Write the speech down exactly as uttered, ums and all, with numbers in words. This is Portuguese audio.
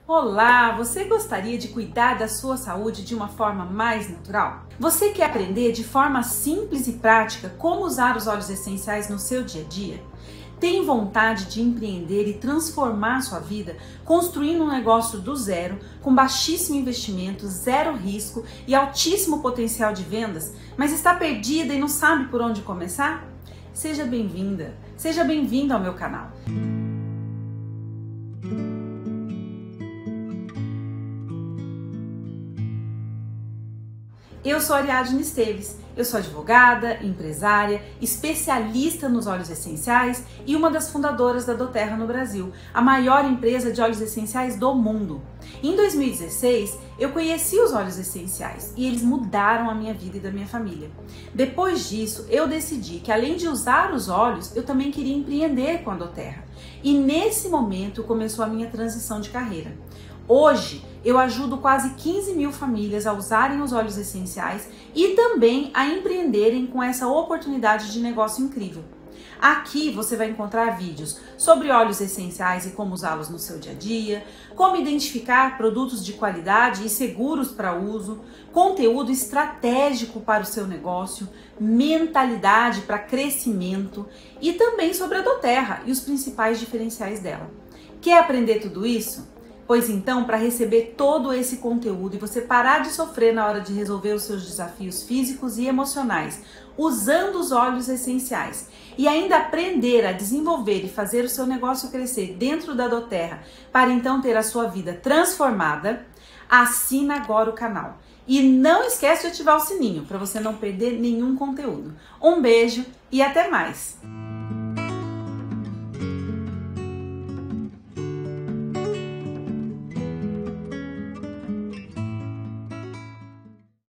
Olá, você gostaria de cuidar da sua saúde de uma forma mais natural? Você quer aprender de forma simples e prática como usar os óleos essenciais no seu dia a dia? Tem vontade de empreender e transformar sua vida, construindo um negócio do zero, com baixíssimo investimento, zero risco e altíssimo potencial de vendas, mas está perdida e não sabe por onde começar? Seja bem-vinda, seja bem-vindo ao meu canal. Eu sou Ariadne Esteves, eu sou advogada, empresária, especialista nos óleos essenciais e uma das fundadoras da doTERRA no Brasil, a maior empresa de óleos essenciais do mundo. Em dois mil e dezesseis, eu conheci os óleos essenciais e eles mudaram a minha vida e da minha família. Depois disso, eu decidi que além de usar os óleos, eu também queria empreender com a doTERRA. E nesse momento começou a minha transição de carreira. Hoje, eu ajudo quase quinze mil famílias a usarem os óleos essenciais e também a empreenderem com essa oportunidade de negócio incrível. Aqui você vai encontrar vídeos sobre óleos essenciais e como usá-los no seu dia a dia, como identificar produtos de qualidade e seguros para uso, conteúdo estratégico para o seu negócio, mentalidade para crescimento e também sobre a doTERRA e os principais diferenciais dela. Quer aprender tudo isso? Pois então, para receber todo esse conteúdo e você parar de sofrer na hora de resolver os seus desafios físicos e emocionais, usando os óleos essenciais, e ainda aprender a desenvolver e fazer o seu negócio crescer dentro da doTERRA, para então ter a sua vida transformada, assina agora o canal. E não esquece de ativar o sininho para você não perder nenhum conteúdo. Um beijo e até mais!